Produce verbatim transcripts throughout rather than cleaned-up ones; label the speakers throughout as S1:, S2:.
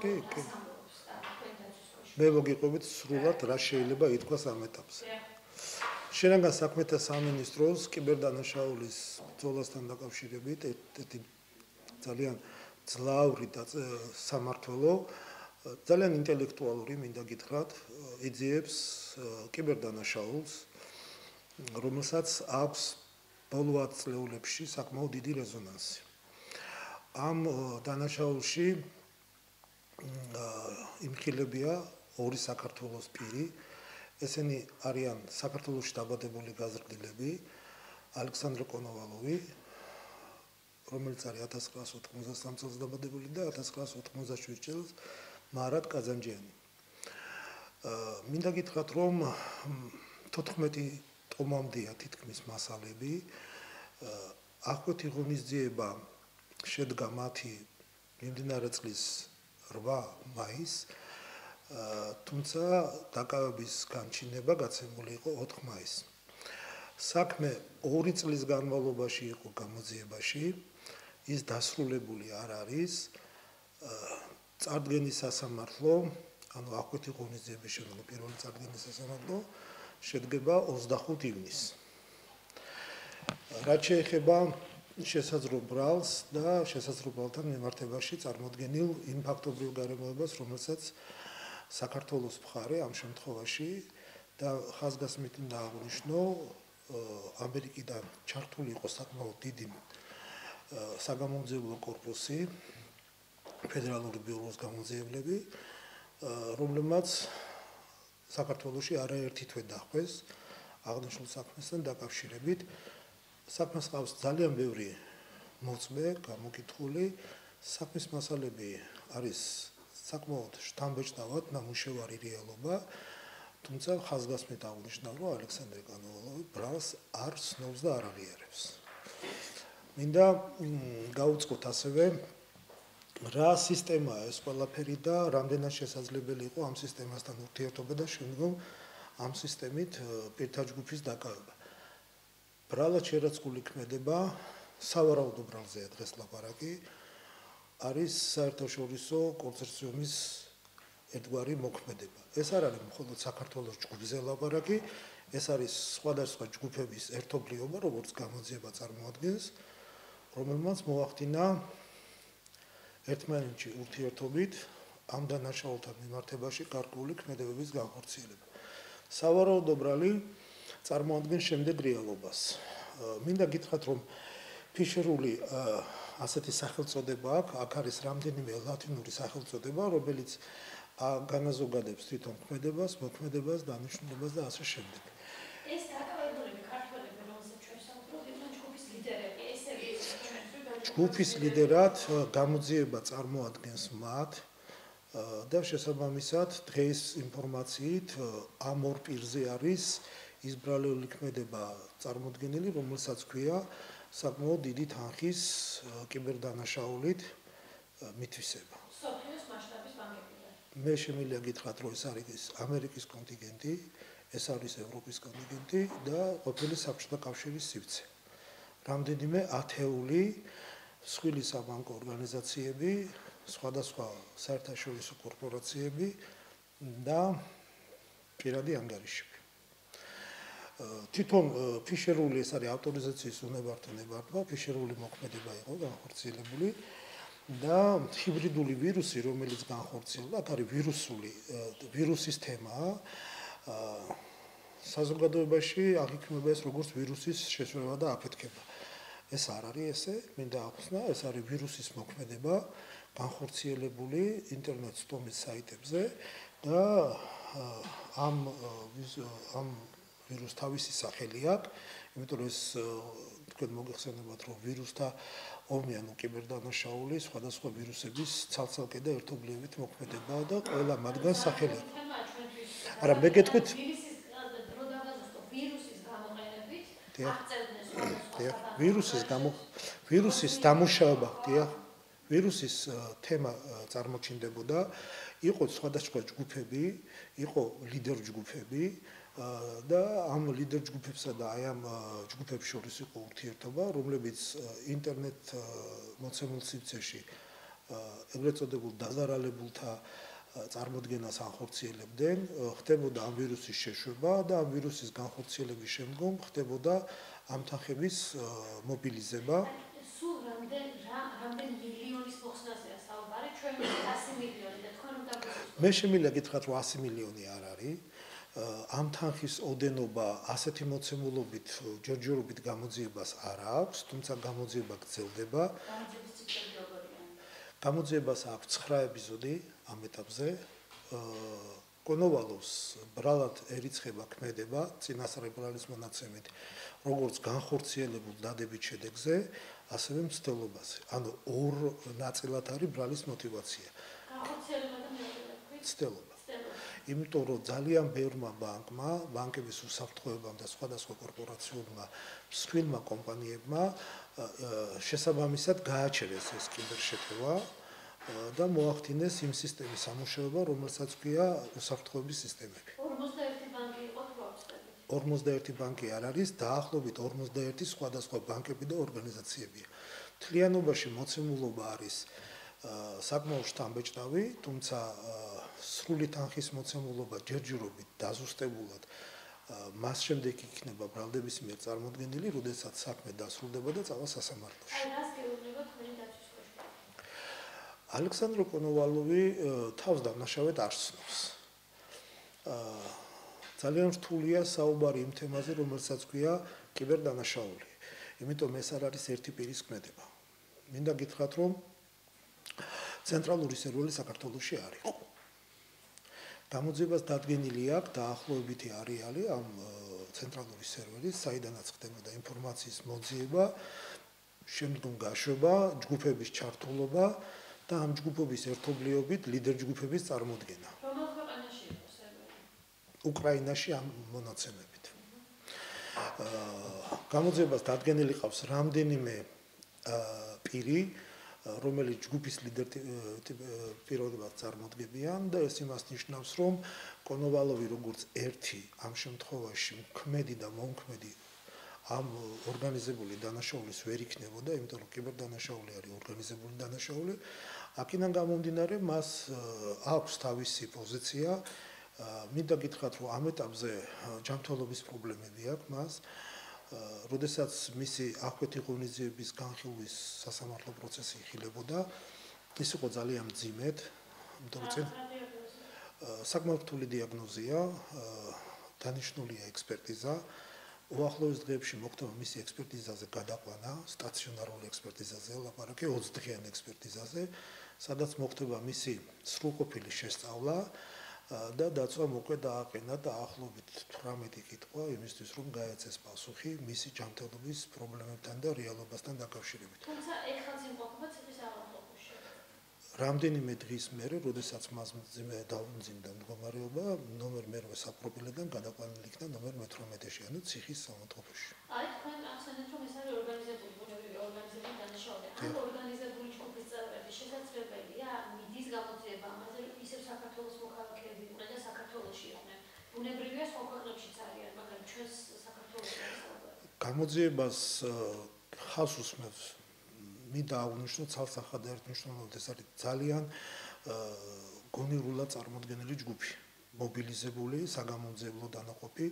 S1: კი, კი. მე მოგიყვებით სრულად რა შეიძლება ითქვას ამ ეტაპზე. შენაგან საქმეთა სამინისტროს კიბერდანაშაულის ბრძოლასთან დაკავშირებით ერთ-ერთი ძალიან ძლავრი სამმართველო, ძალიან ინტელექტუალური, მინდა გითხრათ, იძიებს კიბერდანაშაულს, რომელსაც აქვს ბოლო ათ წლეულებში საკმაოდ დიდი რეზონანსი. ამ დანაშაულში იმხილებია ორი საქართველოს პირი, ესენი არიან საქართველოში დაბადებული გაზრდილები, ალექსანდრე კონოვალოვი, რომელიც არის ათას ცხრაას ოთხმოცდასამ წელს დაბადებული და ათას ცხრაას ოთხმოცდაშვიდ წელს მარად კაზანჯიანი. მინდა გითხრათ, რომ თოთხმეტი ტომამდეა თითქმის მასალები, აღკვეთი ღონისძიება შედგა მათი მიმდინარე წლის რვა მაისს, თუმცა დაკავების განჩინება გაცემული იყო ოთხ მაისს. საქმე ორი წლის განმავლობაში იყო გამოძიებაში, ის დასრულებული არ არის. წარდგენის სასამართლო, ანუ აღკვეთი ღონისძიების შემდგომ პირველი წარდგენის სასამართლო შედგება ოცდახუთ ივნისს. რაც შეეხება შესაძლო ბრალს და შესაძლო ბრალთან მიმართებაში წარმოდგენილ იმ ფაქტობრივ გარემოებას, რომელსაც საქართველოს მხარე ამ შემთხვევაში და ხაზგასმით უნდა აღვნიშნო, ამერიკიდან ჩართული იყო საკმაოდ დიდი საგამომძიებლო კორპუსი, ფედერალური ბიუროს გამოძიებლები, რომლებმაც საქართველოში არაერთი თვე დახვეს აღნიშნულ საქმესთან დაკავშირებით. საქმეს ყავს ძალიან ბევრი მოწმე, გამოკითხული, საქმის მასალები არის საკმაოდ შთამბეჭდავად ნამუშევარი რეალობა, თუმცა ხაზგასმით აღვნიშნავ, რომ ალექსანდრე კონოვალოვი ბრალს არ ცნობს და არ აღიარებს. მინდა გავუწყოთ ასევე რა სისტემაა ეს ყველაფერი და რამდენად შესაძლებელი იყო ამ სისტემასთან ურთიერთობა და შემდგომ ამ სისტემით პირთა ჯგუფის დაკავება. ბრალად შერაცხული ქმედება, სავარაუდო ბრალზეა დღეს ლაპარაკი, არის საერთაშორისო კონსორციუმის ერთგვარი მოქმედება. ეს არ არის მხოლოდ საქართველოს ჯგუფზე ლაპარაკი, ეს არის სხვადასხვა ჯგუფების ერთობლიობა, როგორც გამოძიება წარმოადგენს, რომელმაც მოახდინა ერთმანეთში ურთიერთობით ამ დანაშაულთან მიმართებაში გარკვეული ქმედებების განხორციელება. სავარაუდო ბრალი წარმოადგენს შემდეგ რეალობას. მინდა გითხრათ, რომ ფიშერული ასეთი სახელწოდება აქვს, აქ არის რამდენიმე ლათინური სახელწოდება, რომელიც განაზოგადებს თვითონ ქმედებას, მოქმედებას, დანიშნულებას და ასე შემდეგ.
S2: ეს დაკავებულები ქართველები, რომელსაც ჩვენ საუბრობთ, იყვნენ ჯგუფის ლიდერები, ესები
S1: ჯგუფის ლიდერად გამოძიება წარმოადგენს მათ და შესაბამისად დღეს ინფორმაციით ამ ორ პირზე არის ისბრალეული ქმედება წარმოდგენილი, რომელსაც ქვია საკმაოდ დიდი თანხის კიბერდანაშაულით მითვისება.
S2: სოფიოს მასშტაბის ბანკებიდან.
S1: მე შემიძლია გითხრათ, რომ ეს არის ამერიკის კონტინგენტი, ეს არის ევროპის კონტინგენტი და ყოფილი საბჭოთა კავშირის სივრცე. რამდენიმე ათეული მსხვილი საბანკო ორგანიზაციები, სხვადასხვა საერთაშორისო კორპორაციები და პირადი ანგარიშები. თვითონ ფიშერული ეს არის ავტორიზაციის უნებართა ნებართვა, ფიშერული მოქმედება იყო განხორციელებული და ჰიბრიდული ვირუსი, რომელიც განხორციელდა, აქ არის ვირუსული ვირუსის თემაა. საზოგადოებაში აღიქმება ეს როგორც ვირუსის შესწორება და აფეთქება. ეს არ არის ესე, მინდა ახსნა, ეს არის ვირუსის მოქმედება განხორციელებული ინტერნეტ სტომის საიტებზე და ამ ამ ვირუს თავისი სახელი აქვს, იმიტომ რომ ეს თქვენ მოგეხსენებათ, რომ ვირუსთა ომი, ანუ კიბერდანაშაული სხვადასხვა ვირუსების ცალ-ცალკე და ერთობლივით მოქმედებაა და ყველა მათგან სახელი აქვს. არა, მე გეტყვით ვირუსის გამო ვირუსის დამუშავება, დიახ, ვირუსის თემა წარმოჩინდებოდა, იყო სხვადასხვა ჯგუფები, იყო ლიდერ ჯგუფები და ამ ლიდერ ჯგუფებსა და აი ამ ჯგუფებს შორის იყო ურთიერთობა, რომლებიც ინტერნეტ მოცემულ სივრცეში ეგრეთ წოდებულ დაზარალებულთა წარმოდგენას ანხორციელებდნენ, ხდებოდა ამ ვირუსის შეშვება და ამ ვირუსის განხორციელების შემდგომ ხდებოდა ამ თანხების მობილიზება.
S2: სულ რამდენ რამდენ მილიონის მოხსნასია საუბარი, ჩვენ ასი მილიონი და თქვენ რომ დაგვიწევთ.
S1: მე შემიძლია გითხრათ, რომ ასი მილიონი არ არის. ამ თანხის ოდენობა ასეთი მოცემულობით ჯერჯერობით გამოძიებას არ აქვს, თუმცა გამოძიება გრძელდება.
S2: გამოძიების ციკლები როგორია?
S1: გამოძიებას აქვს ცხრა ეპიზოდი ამ ეტაპზე. კონოვალოვს ბრალად ერიცხება ქმედება წინასწარ ბრალის მონაცემით, როგორც განხორციელებულ დადებით შედეგზე, ასევე მცდელობაზე. ანუ ორ ნაწილად არის ბრალის мотиваცია.
S2: განხორციელება და მეორე თქვით?
S1: მცდელობა. იმიტომ რომ ძალიან ბევრმა ბანკმა, ბანკების უსაფრთხოებამ და სხვადასხვა კორპორაციულმა მსხვილმა კომპანიებმა შესაბამისად გააჩერეს ეს კიბერშეტევა და მოახდინეს იმ სისტემის სამუშაობა, რომელსაც ქვია უსაფრთხოების სისტემები.
S2: ორმოცდაერთი ბანკი იყო თუ ავწდებით?
S1: ორმოცდაერთი ბანკი არ არის, დაახლოებით ორმოცდაერთი სხვადასხვა ბანკები და ორგანიზაციებია. მთლიანობაში მოცემულობა არის საკმაოდ შთამბეჭდავი, თუმცა სრული თანხის მოცემულობა ჯერჯერობით დაზუსტებულად მას შემდეგ იქნება ბრალდების მიერ წარმოდგენილი, როდესაც საქმე დასრულდება და წავა სასამართლოში.
S2: აი, რას გეუბნება თქვენი დაცვის კოშკი?
S1: ალექსანდრო კონოვალოვი თავს დამნაშავედ არ ცნობს. ძალიან რთულია საუბარი იმ თემაზე, რომელსაც ქვია კიბერდანაშაული. იმიტომ ეს არ არის ერთი პირის ქმედება. მინდა გითხრათ, რომ ცენტრალური სერვერი საქართველოში არ იყო. გამოძიებას დადგენილი აქვს დაახლოებითი არეალი ამ ცენტრალური სერვერის, საიდანაც ხდებოდა ინფორმაციის მოძიება, შემდგომ გაშვება, ჯგუფების ჩართულობა და ამ ჯგუფების ერთობლიობით ლიდერ ჯგუფების წარმოდგენა.
S2: რომელ ქვეყანაში იყო სერვერი?
S1: უკრაინაში ამ მონაცემებით. გამოძიებას დადგენილი ყავს რამდენიმე პირი, რომელიც ჯგუფის ლიდერ პიროვნებად წარმოდგებიან და ეს იმას ნიშნავს, რომ კონოვალოვი როგორც ერთი ამ შემთხვევაში ქმედი და მომქმედი ამ ორგანიზებული დანაშაულის ვერ იქნებოდა, იმიტომ რომ კიბერდანაშაული არის ორგანიზებული დანაშაული. აქედან გამომდინარე, მას აქვს თავისი პოზიცია. მინდა გითხრათ, რომ ამ ეტაპზე ჯანმრთელობის პრობლემები აქვს მას. როდესაც მისი აქვეთი ღონისძიების განხილვის სასამართლო პროცესი იხილებოდა, ის იყო ძალიან მძიმედ, იმიტომ რომ საკმაოდ რთული დიაგნოზია, დანიშნულია ექსპერტიზა. უახლოეს დღეებში მოხდება მისი ექსპერტიზაზე გადაყვანა, სტაციონარული ექსპერტიზაზე, ლაპარაკი ოცდღიანი ექსპერტიზაზე, სადაც მოხდება მისი სრულყოფილი შესწავლა და დაცვამ უკვე დააყენა დაახლოებით თვრამეტი კითხვა იმისთვის, რომ გაეცეს პასუხი მისი ჯანმრთელობის პრობლემებთან და რეალობასთან დაკავშირებით.
S2: თუმცა ეხლა იმყოფება ციხის ავადმყოფოში.
S1: რამდენიმე დღის მერე, როდესაც მას დაუმძიმდა მდგომარეობა, ნომერ მერვე საპროფილიდან გადაყვანილი იქნა ნომერ მეთვრამეტეში, ანუ ციხის ავადმყოფოში.
S2: აი, თქვენ ახსენეთ, რომ ეს არის ორგანიზებული, ბუნებრივი ორგანიზებული დანაშაული. ამ ორგანიზებული ჯგუფის წევრები შესაძლებელია მიდის გამოძიება ამაზე, რომ ისევ საქართველოს მოქალაქეები იყვნენ და საქართველოში იყვნენ. ბუნებრივია სხვა ქვეყნებშიც არიან, მაგრამ ჩვენს საქართველოში არის საუბარი.
S1: გამოძიებას ხალხს უსმენს მინდა აღვნიშნო ცალსახად ერთმნიშვნელოვნად ეს არის ძალიან გონივრულად წარმოდგენილი ჯგუფი, მობილიზებული, საგამომძიებლო დანაყოფი.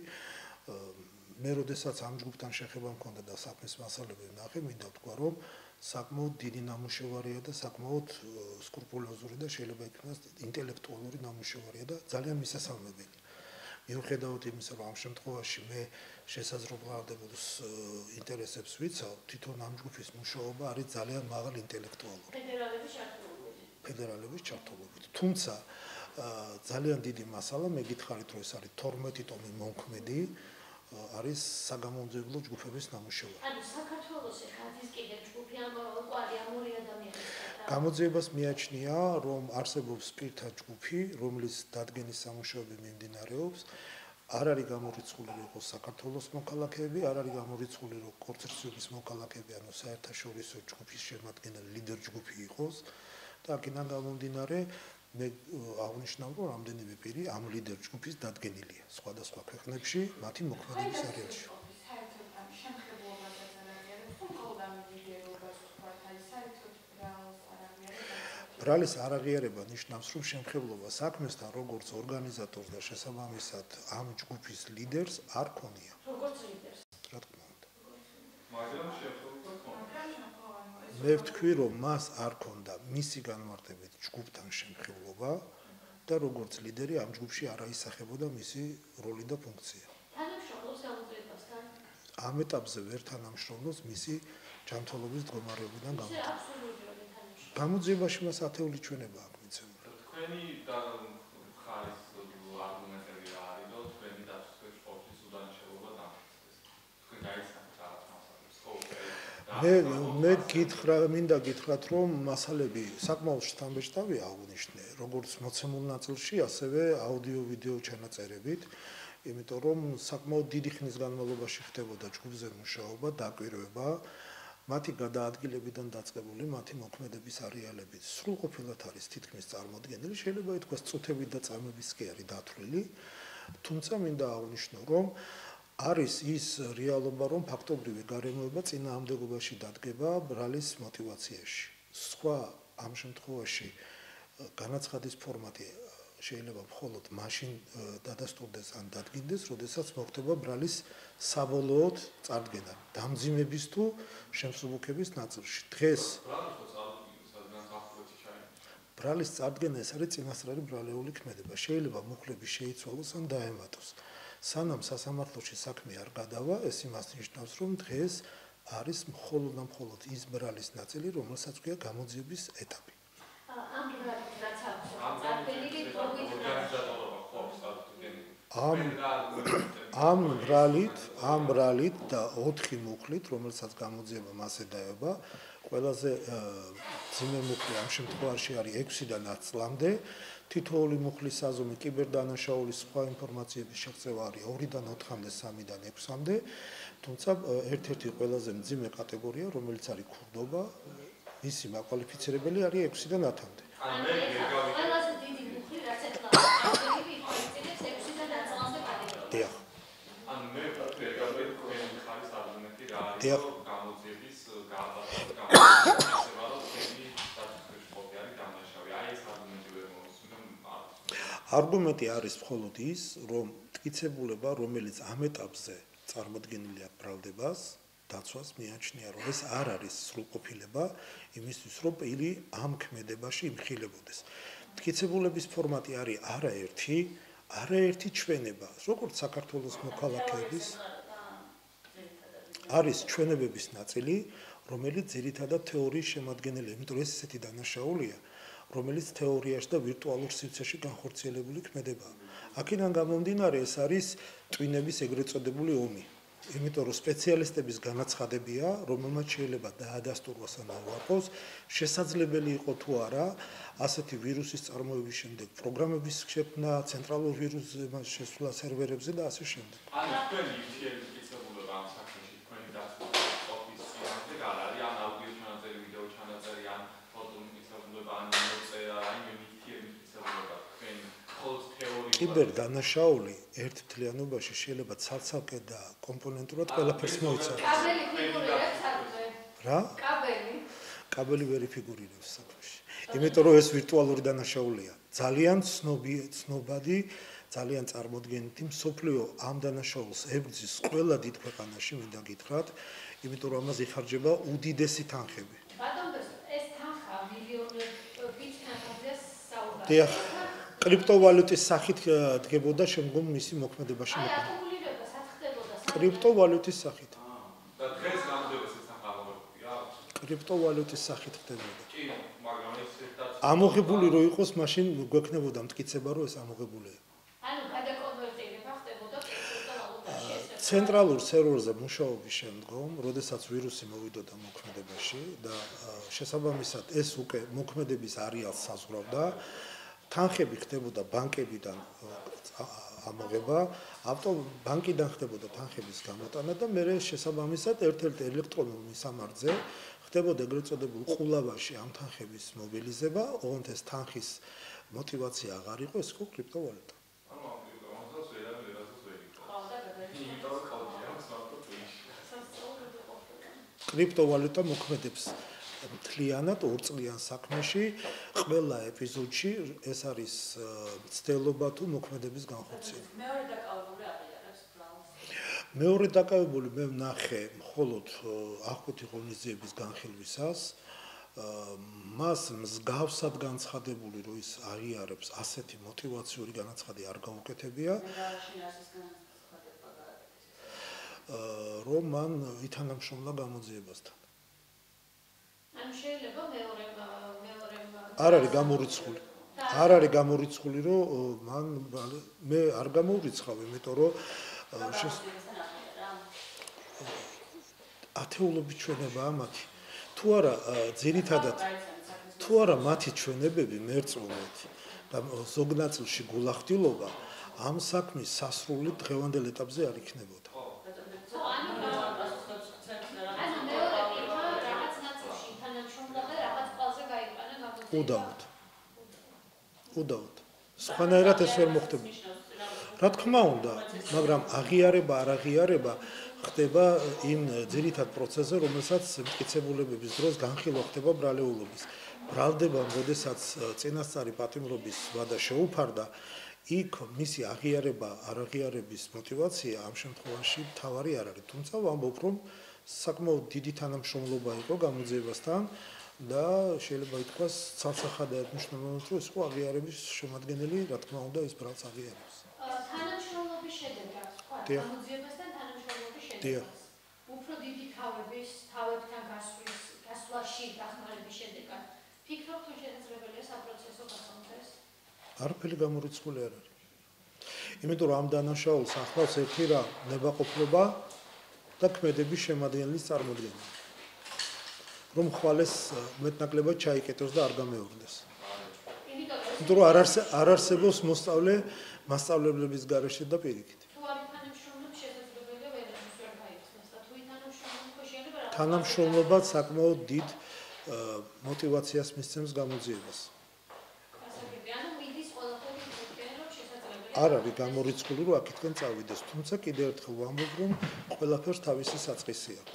S1: მე როდესაც ამ ჯგუფთან შეხება მქონდა და საქმის მასალები ვნახე, მინდა ვთქვა, რომ საკმაოდ დიდი ნამუშევარია და საკმაოდ სკრუპულოზური და შეიძლება იქნას ინტელექტუალური ნამუშევარია და ძალიან მისასალმებელი. მიუხედავად იმისა, რომ ამ შემთხვევაში მე შესაძლებლობებს ინტერესებს ვიცავ, თვითონ ამ ჯგუფის მუშაობა არის ძალიან მაღალ ინტელექტუალური.
S2: ფედერალების ჩართულობით.
S1: ფედერალების ჩართულობით. თუმცა ძალიან დიდი მასალა, მე გითხარით, რომ ეს არის თორმეტი ტომი მომქმედი, არის საგამომძიებლო ჯგუფების ნამუშევარი.
S2: ანუ საქართველოში ხაზის კიდევ ჯგუფი ამ კვალი ამ ორი ადამიანის.
S1: გამოძიებას მიაჩნია, რომ არსებობს პირთა ჯგუფი, რომლის დადგენის სამუშაოები მიმდინარეობს. არ არის გამორიცხული, რომ იყოს საქართველოს მოქალაქეები, არ არის გამორიცხული, რომ კორცერცების მოქალაქეები, ანუ საერთაშორისო ჯგუფის შემადგენელი ლიდერ ჯგუფი იყოს და აქედან გამომდინარე, მე აღნიშნავ, რომ რამდენიმე პირი ამ ლიდერ ჯგუფის დადგენილია სხვადასხვა ქვეყნებში, მათი მოქმედების არეალში. ბრალის არაღიარება ნიშნავს, რომ შემხებლობა საქმესთან როგორც ორგანიზატორს და შესაბამისად ამ ჯგუფის ლიდერს არ ქონია.
S2: როგორც ლიდერს.
S1: რა თქმა უნდა.
S3: მაგრამ შემხებლობა ქონია.
S1: მე ვთქვი, რომ მას არ ქონდა მისი განმარტებით ჯგუფთან შემხებლობა და როგორც ლიდერი ამ ჯგუფში არ აისახებოდა მისი როლი და ფუნქცია.
S2: თანამშრომლობს გამოძიებასთან?
S1: ამ ეტაპზე ვერ თანამშრომლობს მისი ჯანმრთელობის მდგომარეობიდან გამომდინარე.
S2: ეს აბსოლუტურად თანამშრომლობს.
S1: გამოძიებაში მას ათეული ჩვენება აქვს მიცემული.
S3: თქვენი და ხარის არგუმენტები რა არის და თქვენი დაწესების სპორტის უდანაშაულობა დამხეს. თქვენ გაიცანთ რა თამაშობს სკოლაში.
S1: მე მე გითხრა, მინდა გითხრათ, რომ მასალები საკმაოდ შთამბეჭდავი აღვნიშნე, როგორც მოცემულ ნაწილში, ასევე აუდიო-ვიდეო ჩანაწერებით, იმიტომ რომ საკმაოდ დიდი ხნის განმავლობაში ხდებოდა ჯგუფზე მუშაობა, დაკვირვება, მათი გადაადგილებიდან დაწყებული მათი მოქმედების არეალებით სრულყოფილად არის თითქმის წარმოდგენილი, შეიძლება ითქვას წუთებით და წამების კი არის დათვლილი, თუმცა მინდა აღვნიშნო, რომ არის ის რეალობა, რომ ფაქტობრივი გარემოება წინააღმდეგობაში დადგება ბრალის мотиваციაში. სხვა ამ შემთხვევაში განაცხადის ფორმატი შეიძლება მხოლოდ მაშინ დადასტურდეს ან დადგინდეს, როდესაც მოხდება ბრალის საბოლოოდ წარდგენა დამძიმების თუ შემსუბუქების ნაწილში. დღეს ბრალის წარდგენა ეს არის წინასწარი ბრალეული ქმედება. შეიძლება მუხლები შეიცვალოს ან დაემატოს. სანამ სასამართლოში საქმე არ გადავა, ეს იმას ნიშნავს, რომ დღეს არის მხოლოდ და მხოლოდ ის ბრალის ნაწილი, რომელსაც ქვია გამოძიების ეტაპი.
S2: ამ ბრალით რაც აქვს, წარდგენილი პროვით
S1: ამ ამ ბრალით, ამ ბრალით და ოთხი მუხლით, რომელსაც გამოძიება მასე დაება, ყველაზე ძიმე მუხლი ამ შემთხვევაში არის ექვსიდან ათ წლამდე, თითოეული მუხლის საზომი კიბერდანაშაულის სხვა ინფორმაციების შეღწევა არის ორიდან ოთხამდე, სამიდან ექვსამდე, თუმცა ერთ-ერთი ყველაზე მძიმე კატეგორია, რომელიც არის ქურდობა, მისი მაკვალიფიცირებელი არის ექვსიდან ათამდე.
S2: ყველაზე დიდი მუხლი რაც ეთლავდა, წარდგენილი ინფორმაციებს ექვსიდან ათ წლამდე კატეგორია.
S1: დიახ.
S3: ან მე ვფიქრობ, რომ თქვენი ხარის არგუმენტი რა არის,
S1: დიახ.
S3: გამოძიების გააბატონება, გამოძიება, რომ თქვენი დაწესების სპორტი არის დამნაშავე. აი ეს არგუმენტი ვერ მომსმენ არ.
S1: არგუმენტი არის მხოლოდ ის, რომ მტკიცებულება, რომელიც ამ ეტაპზე წარმოდგენილი აქვს ბრალდებას, დაცვას მიაჩნია, რომ ეს არ არის სრულყოფილება იმისთვის, რომ პირი ამ ქმედებაში იმხილებოდეს. მტკიცებულების ფორმატი არის არაერთი, არაერთი ჩვენება, როგორც საქართველოს მოქალაქეების არის ჩვენებების ნაწილი, რომელიც ძირითადად თეორიის შემადგენელია, იმიტომ რომ ეს ესეთი დანაშაულია, რომელიც თეორიაში და ვირტუალურ სივრცეში განხორციელებული ქმედებაა. აქედან გამომდინარე, ეს არის ტვინების ეგრეთ წოდებული ომი. იმიტომ რომ სპეციალისტების განაცხადებია, რომელმაც შეიძლება დაადასტუროს ან აუარყოს, შესაძლებელი იყო თუ არა ასეთი ვირუსის წარმოების შემდეგ პროგრამების შექმნა, ცენტრალურ ვირუსების შესვლა სერვერებზე და ასე შემდეგ.
S3: ან თქვენი მთელი მტკიცებულება ამ საქმეში, თქვენი დაწესების სპორტის წინააღმდეგ არ არის, ან აუდიო ჩანაწერი, ვიდეო ჩანაწერი, ან ფოტო მტკიცებულება, ან მოწერა, ან მთელი მტკიცებულება, თქვენი მხოლოდ თეორიის
S1: კიბერდანაშაული ერთ მთლიანობაში შეიძლება ცალ-ცალკე და კომპონენტურად ყველაფერს მოიცავს.
S2: კაბელი ფიგურირებს საქმე.
S1: რა?
S2: კაბელი.
S1: კაბელი ვერ იფიგურირებს საქმეში. იმიტომ რომ ეს ვირტუალური დანაშაულია. ძალიან ცნობი, ცნობადი, ძალიან წარმოდგენითი მსოფლიო ამ დანაშაულს ებრძვის ყველა დიდ ქვეყანაში, მინდა გითხრათ, იმიტომ რომ ამაზე იხარჯება უდიდესი თანხები.
S2: ბატონო, ეს თანხა მილიონობით თანხაზეა საუბარი.
S1: დიახ. კრიპტოვალუტის სახით დგებოდა შემდგომ მისი მოქმედებაში
S2: აი,
S1: მოქმედება.
S2: აკუმულირება სად ხდებოდა?
S1: კრიპტოვალუტის სახით.
S3: და დღეს გამოძიებას ეს თანხა
S1: კრიპტოვალუტის სახით ხდებოდა.
S3: კი, მაგრამ ეს ერთად
S1: ამოღებული რო იყოს, მაშინ გვექნებოდა მტკიცება, რომ ეს ამოღებულია.
S2: ანუ გადაკონვერტირება ხდებოდა კრიპტოვალუტაში ესე.
S1: ცენტრალურ სერვერზე მუშაობის შემდგომ, როდესაც ვირუსი მოვიდოდა მოქმედებაში და შესაბამისად ეს უკვე მოქმედების არეალს საზღვრავდა, თანხები ხდებოდა ბანკებიდან ამოღება, ავტობანკიდან ხდებოდა თანხების გამოტანა და მე შესაბამისად ერთ-ერთ ელექტრონულ მისამართზე ხდებოდა ეგრეთ წოდებულ ყულავაში ამ თანხების მობილიზება, ოღონდ ეს თანხის мотиваცია აღარ იყო, ეს იყო კრიპტოვალუტა.
S3: ანუ ამ კრიპტოვალუტას ვერა ვერასოდეს ვერ იყო.
S2: ხო, და გადაიხადა.
S3: იმიტომ რომ კოდია სმარტფონში.
S2: სასწაულები ყოფილა.
S1: კრიპტოვალუტა მოქმედებს მთლიანად ორწლიან საქმეში, ყველა ეპიზოდში ეს არის ცდელობა თუ მოქმედების განხორციელება.
S4: მეორე დაკავებული აღიარებს ბრალს.
S1: მეორე დაკავებული მე ვნახე მხოლოდ აღკვეთი ღონისძიების განხილვისას, მას მსგავსად განცხადებული რომ ის აღიარებს ასეთი мотиваციური განაცხადი არ გაუკეთებია. რომ მან ითანამშრომლა გამოძიებასთან.
S2: ანუ შეიძლება მეორე მეორე
S1: არ არის გამორიცხული. არ არის გამორიცხული, რომ მან მე არ გამორიცხავ, იმიტომ რომ ათეულობით ჩვენებაა მათი. თუ არა ძირითადად თუ არა მათი ჩვენებები მერწმუნეთ და ზოგ ნაწილში გულახდილობა ამ საქმის სასრული დღევანდელ ეტაპზე არ იქნებოდა. უდავოდ. უდავოდ. სხვანაირად ეს ვერ მოხდება. რა თქმა უნდა, მაგრამ აღიარება არ აღიარება ხდება იმ ძირითად პროცესზე, რომელსაც მტკიცებულებების დროს განხილვა ხდება ბრალეულობის. ბრალდება, როდესაც წინასწარი პატიმრობის ვადა შეუფარდა, იქ მისი აღიარება არ აღიარების мотиваცია ამ შემთხვევაში მთავარი არ არის. თუმცა ვამბობ, რომ საკმაოდ დიდი თანამშრომლობა იყო გამოძიებასთან და შეიძლება ითქვას ცალსახადად მნიშვნელოვნად რომ ეს იყო აღიარების შემადგენელი, რა თქმა უნდა, ეს ბრალს აღიარებს.
S2: თანამშრომლობის შედეგად, თქვა, გამოძიებასთან თანამშრომლობის შედეგად. უფრო დიდი თავების, თავებთან გასვლის, გასვლაში დახმარების შედეგად. ფიქრობ თუ შესაძლებელია საპროცესო გასამხეს?
S1: არაფერი გამორიცხული არ არის. იმიტომ რომ ამ დანაშაულს ახლავს ერთი რა, ნებაყოფლობა და ქმედების შემადგენლის წარმოდგენა. რომ ხვალეს მეტნაკლებად ჩაიკეტოს და არ გამეორდეს. იმიტომ რომ არ არსებობს მოსწავლე მასწავლებლების გარეშე და პირიქით.
S2: თუ არ თანამშრომლობს შესაძლებელია ვერასდროს ვერ გაიხსნას და თუ თანამშრომლობს ხო შეიძლება რა?
S1: თანამშრომლობა საკმაოდ დიდ мотиваციას მისცემს გამოძიებას.
S2: ანუ მიდის ყველაფერი ისეთკენ რომ შესაძლებელია.
S1: არ არის გამორიცხული რომ აქეთკენ წავიდეს, თუმცა კიდევ ერთხელ ვამბობ რომ ყველაფერს თავისი საწყისი აქვს.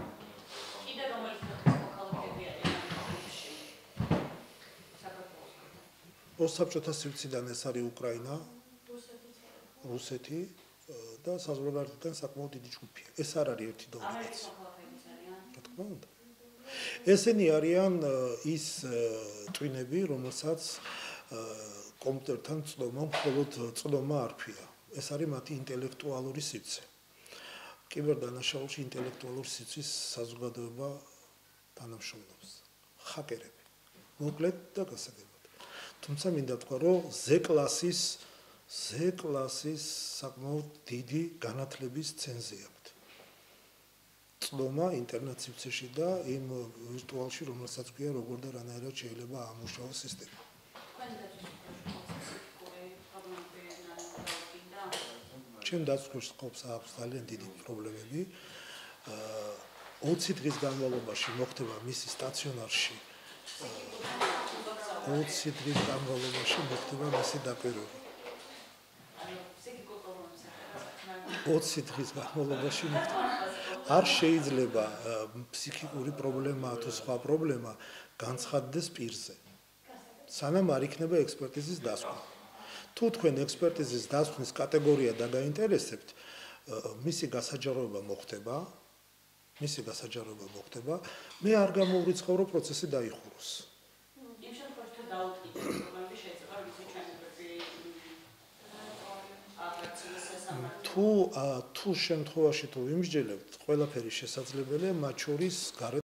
S1: ოსაბჭოთა სივრციდან ეს არის უკრაინა, რუსეთი და საზღვარგარეთიდან საკმაოდ დიდი ჯგუფია. ეს არ არის ერთი და ორი კაცი. რა თქმა უნდა. ესენი არიან ის ტვინები, რომელსაც კომპიუტერთან წდომა მხოლოდ წდომა არფია. ეს არის მათი ინტელექტუალური სივრცე. კიბერდანაშაულში ინტელექტუალური სივრცის საზოგადოება თანამშრომლობს. ჰაკერები. მოკლედ და გასაგებად. თუმცა მინდა თქვა, რომ Z კლასის Z კლასის საკმაოდ დიდი განათლების ცენზი აქვთ. წდომა ინტერნეტ სივრცეში და იმ ვირტუალში, რომელსაც ქვია, როგორ და რანაირად შეიძლება ამუშავოს სისტემა. ჩემ დაცვის ყოფს აქვს ძალიან დიდი პრობლემები. ოცი დღის განმავლობაში მოხდება მისი სტაციონარში ოცი დღის განმავლობაში მოხდება მისი დაკვირვება. ოცი დღის განმავლობაში არ შეიძლება ფსიქიკური პრობლემა თუ სხვა პრობლემა განცხადდეს პირზე. სანამ არ იქნება ექსპერტიზის დასკვნა. თუ თქვენ ექსპერტიზის დასკვნის კატეგორია დაგაინტერესებთ, მისი გასაჯაროება მოხდება, მისი გასაჯაროება მოხდება, მე არ გამოვრიცხავ, რომ პროცესი დაიხუროს. თუ თუ შემთხვევაში თუ ვიმსჯელებთ, ყველაფერი შესაძლებელია, მათ შორის გარეთ